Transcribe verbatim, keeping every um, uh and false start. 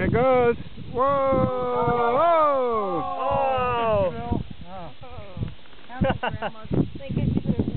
it goes. Whoa! Oh! Oh! Oh! How many grandmas? They get you